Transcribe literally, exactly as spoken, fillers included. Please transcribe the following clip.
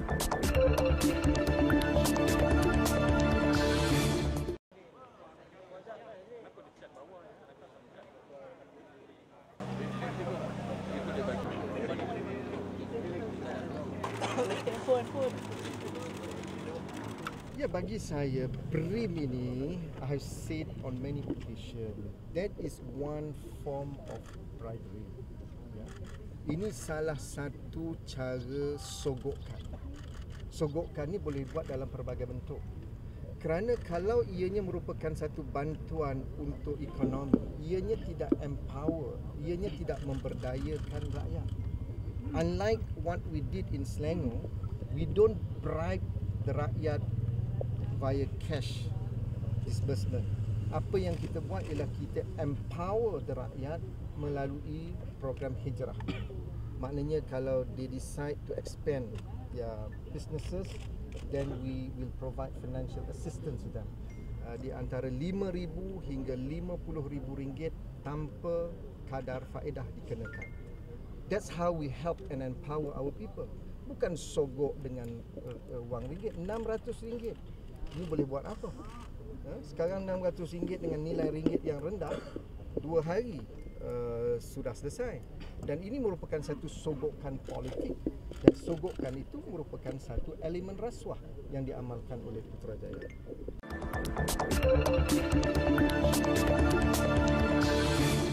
Ya, bagi saya, BRIM ini, I have said on many occasions, that is one form of bribery. Ya. Ini salah satu cara sogokkan. Sogokkan ni boleh buat dalam pelbagai bentuk. Kerana kalau ianya merupakan satu bantuan untuk ekonomi, ianya tidak empower, ianya tidak memberdayakan rakyat. Unlike what we did in Selangor, we don't bribe the rakyat via cash disbursement. Apa yang kita buat ialah kita empower the rakyat melalui program hijrah. Maknanya kalau they decide to expand their businesses, then we will provide financial assistance to them. Uh, di antara lima ribu hingga lima puluh ribu ringgit tanpa kadar faedah dikenakan. That's how we help and empower our people. Bukan sogok dengan uh, uh, wang ringgit, enam ratus ringgit. Ini boleh buat apa? Ha? Sekarang enam ratus ringgit dengan nilai ringgit yang rendah, dua hari uh, sudah selesai. Dan ini merupakan satu sogokan politik. Dan sogokan itu merupakan satu elemen rasuah yang diamalkan oleh Putrajaya.